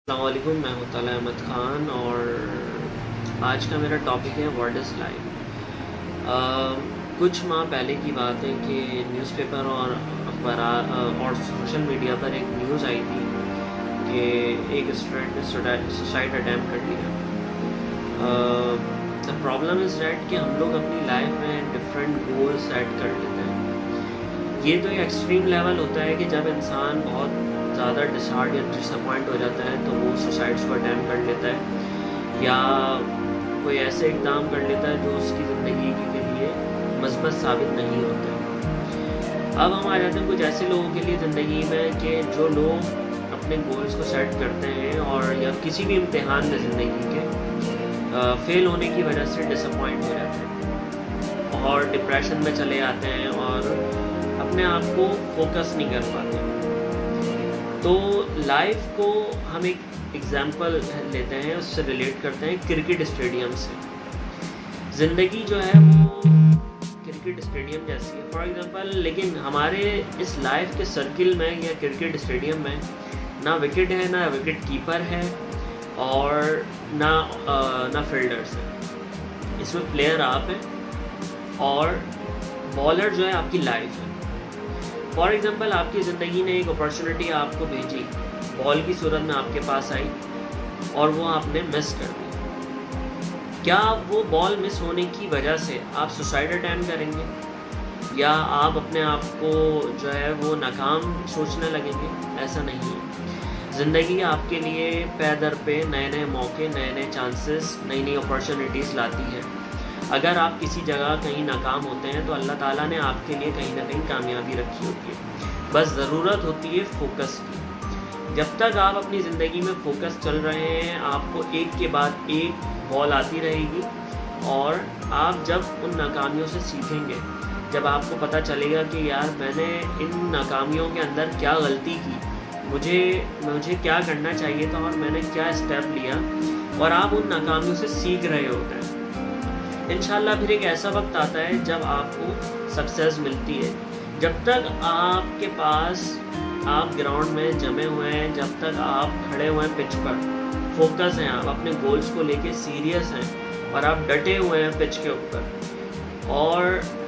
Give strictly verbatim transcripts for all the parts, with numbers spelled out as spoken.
السلام علیکم، میں ہوں طلعت احمد خان اور آج کا میرا ٹاپک ہے واٹ از لائف۔ کچھ ماہ پہلے کی بات ہے کہ نیوز پیپر اور اخبارات اور سوشل میڈیا پر ایک نیوز آئی تھی کہ ایک اسٹوڈنٹ نے سوسائڈ اٹیمپٹ کر لیا۔ دا پرابلم از دیٹ کہ ہم لوگ اپنی لائف میں ڈفرینٹ گول سیٹ کر لیتے ہیں۔ یہ تو ایک ایکسٹریم لیول ہوتا ہے کہ جب انسان بہت زیادہ ڈس ہارٹ یا ڈس اپوائنٹ ہو جاتا ہے تو وہ سوسائڈس کو اٹیمپٹ کر لیتا ہے یا کوئی ایسے اقدام کر لیتا ہے جو اس کی زندگی کے لیے مثبت ثابت نہیں ہوتے۔ اب ہم آ جاتے ہیں کچھ ایسے لوگوں کے لیے زندگی میں کہ جو لوگ اپنے گولز کو سیٹ کرتے ہیں اور یا کسی بھی امتحان میں زندگی کے فیل ہونے کی وجہ سے ڈس اپوائنٹ ہو جاتے ہیں اور ڈپریشن میں چلے آتے ہیں اور اپنے آپ کو فوکس نہیں کر پاتے۔ تو لائف کو ہم ایک ایگزامپل لیتے ہیں، اس سے ریلیٹ کرتے ہیں کرکٹ اسٹیڈیم سے۔ زندگی جو ہے وہ کرکٹ اسٹیڈیم جیسی ہے فار ایگزامپل، لیکن ہمارے اس لائف کے سرکل میں یا کرکٹ اسٹیڈیم میں نہ وکٹ ہے، نہ وکٹ کیپر ہے اور نہ نہ فیلڈرس ہیں۔ اس میں پلیئر آپ ہیں اور بالر جو ہے آپ کی لائف ہے۔ فار ایگزامپل آپ کی زندگی نے ایک اپرچونٹی آپ کو بھیجی، بال کی صورت میں آپ کے پاس آئی اور وہ آپ نے مس کر دی۔ کیا وہ بال مس ہونے کی وجہ سے آپ سوسائڈ اٹیمپٹ کریں گے یا آپ اپنے آپ کو جو ہے وہ ناکام سوچنے لگیں گے؟ ایسا نہیں ہے۔ زندگی آپ کے لیے پے در پہ نئے نئے موقع، نئے نئے چانسز، نئی نئی اپرچونٹیز لاتی ہے۔ اگر آپ کسی جگہ کہیں ناکام ہوتے ہیں تو اللہ تعالیٰ نے آپ کے لیے کہیں نہ کہیں کامیابی رکھی ہوتی ہے، بس ضرورت ہوتی ہے فوکس کی۔ جب تک آپ اپنی زندگی میں فوکس چل رہے ہیں، آپ کو ایک کے بعد ایک بال آتی رہے گی اور آپ جب ان ناکامیوں سے سیکھیں گے، جب آپ کو پتہ چلے گا کہ یار میں نے ان ناکامیوں کے اندر کیا غلطی کی، مجھے مجھے کیا کرنا چاہیے تھا اور میں نے کیا اسٹیپ لیا، اور آپ ان ناکامیوں سے سیکھ رہے ہوتے ہیں، انشاءاللہ پھر ایک ایسا وقت آتا ہے جب آپ کو سکسیس ملتی ہے۔ جب تک آپ کے پاس آپ گراؤنڈ میں جمے ہوئے ہیں، جب تک آپ کھڑے ہوئے ہیں پچ پر، فوکس ہیں، آپ اپنے گولز کو لے کے سیریس ہیں اور آپ ڈٹے ہوئے ہیں پچ کے اوپر اور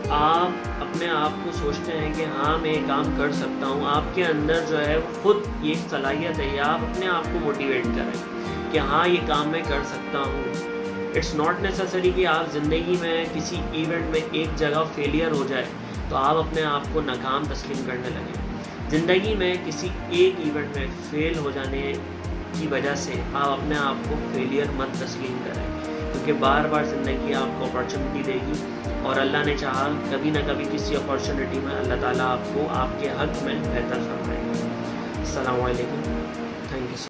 آپ اپنے آپ کو سوچتے ہیں کہ ہاں میں یہ کام کر سکتا ہوں، آپ کے اندر جو ہے خود یہ صلاحیت ہے، آپ اپنے آپ کو موٹیویٹ کریں کہ ہاں یہ کام میں کر سکتا ہوں۔ اٹس ناٹ نیسسری کہ آپ زندگی میں کسی ایونٹ میں ایک جگہ فیلئر ہو جائے تو آپ اپنے آپ کو ناکام تسلیم کرنے لگیں۔ زندگی میں کسی ایک ایونٹ میں فیل ہو جانے کی وجہ سے آپ اپنے آپ کو فیلئر مت تسلیم کریں، کیونکہ بار بار زندگی آپ کو اپرچونٹی دے گی اور اللہ نے چاہا کبھی نہ کبھی کسی اپرچونٹی میں اللہ تعالیٰ آپ کو آپ کے حق میں بہتر فرمائے گا۔ السلام علیکم، تھینک یو۔